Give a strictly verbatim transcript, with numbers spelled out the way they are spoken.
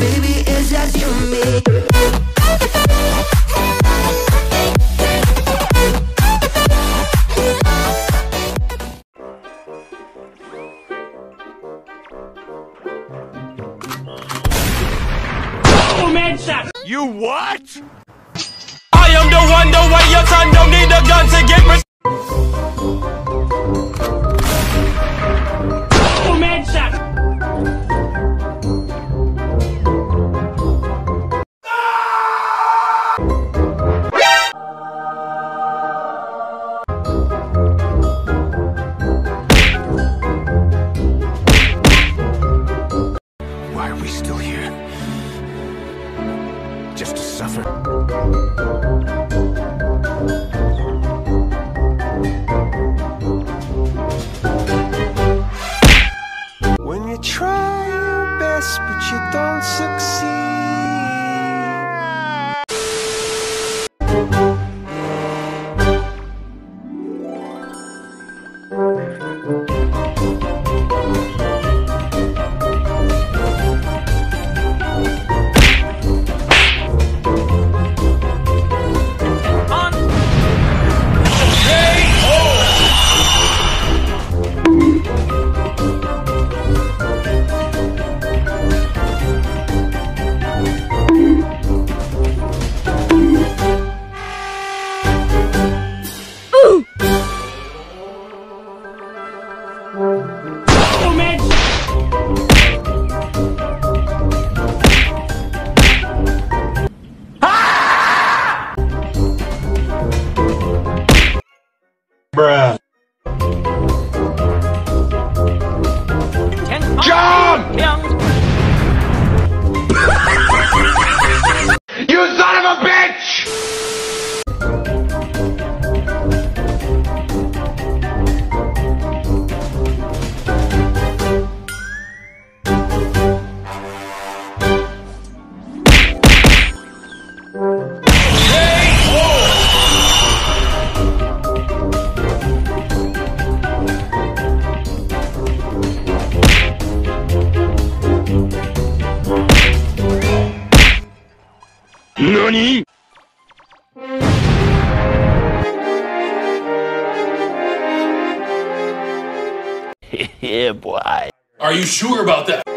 baby, it's just you and me. You what? I am the one, the way your son don't need a gun to get res- Oh, man, shot. Why are we still here? Just to suffer. When you try your best but you don't succeed. Bruh. Jump! You son of a bitch! NANI?! Yeah, boy. Are you sure about that?